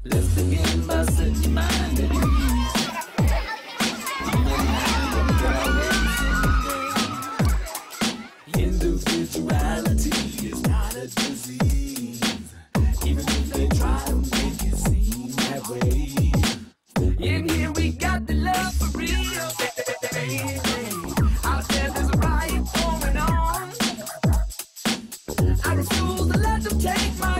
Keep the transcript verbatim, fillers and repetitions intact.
Let's begin by setting your mind at ease. Individuality is not a disease, even if they try to make it seem that way. In here we got the love for real, baby. Out there there's a riot going on. I refuse to let them take my